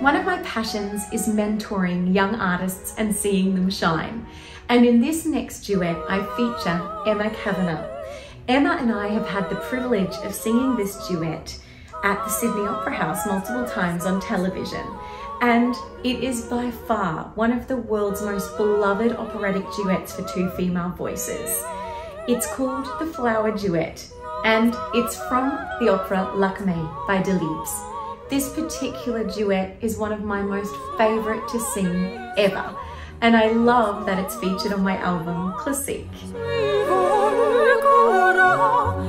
One of my passions is mentoring young artists and seeing them shine. And in this next duet, I feature Emma Kavanagh. Emma and I have had the privilege of singing this duet at the Sydney Opera House multiple times on television. And it is by far one of the world's most beloved operatic duets for two female voices. It's called the Flower Duet, and it's from the opera Lakme by Delibes. This particular duet is one of my most favourite to sing ever, and I love that it's featured on my album Classique.